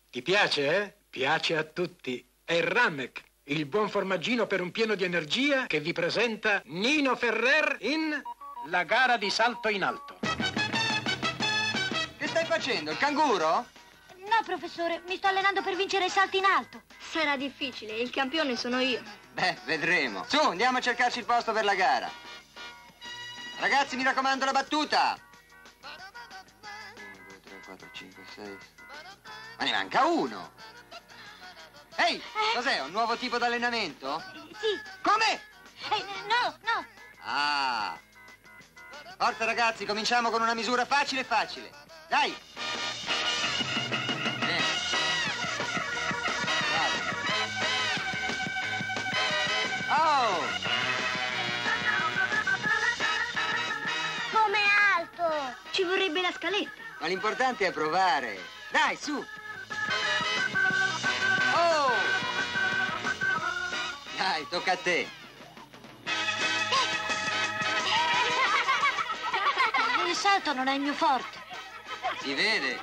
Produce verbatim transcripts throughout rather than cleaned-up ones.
Ti piace, eh? Piace a tutti. È Ramek, il buon formaggino per un pieno di energia che vi presenta Nino Ferrer in La gara di salto in alto. Che stai facendo, il canguro? No, professore, mi sto allenando per vincere i salti in alto. Sarà difficile, il campione sono io. Beh, vedremo. Su, andiamo a cercarci il posto per la gara. Ragazzi, mi raccomando la battuta. uno, due, tre, quattro, cinque, sei. Ma ne manca uno. Ehi, Eh? cos'è, un nuovo tipo d'allenamento? Sì. Come? Eh, no, no. Ah. Forza ragazzi, cominciamo con una misura facile facile. Dai. Bene. Bravo. Oh. Come alto. Ci vorrebbe la scaletta. Ma l'importante è provare. Dai, su. Oh. Dai, tocca a te. Il salto non è il mio forte. Si vede.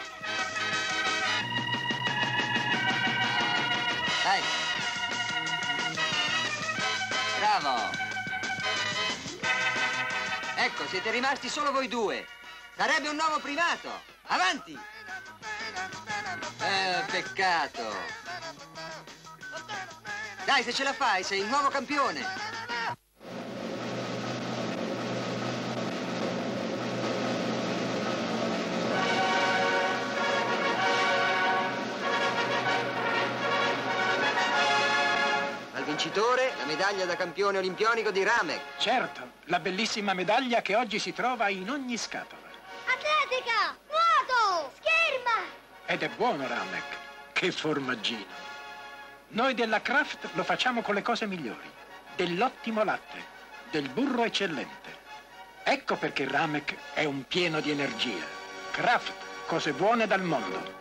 Dai. Bravo. Ecco, siete rimasti solo voi due. Sarebbe un nuovo primato. Avanti. Eh, peccato. Dai, se ce la fai, sei il nuovo campione. Vincitore, la medaglia da campione olimpionico di Ramek. Certo, la bellissima medaglia che oggi si trova in ogni scatola. Atletica, nuoto, scherma. Ed è buono Ramek, che formaggino. Noi della Kraft lo facciamo con le cose migliori, dell'ottimo latte, del burro eccellente. Ecco perché Ramek è un pieno di energia. Kraft, cose buone dal mondo.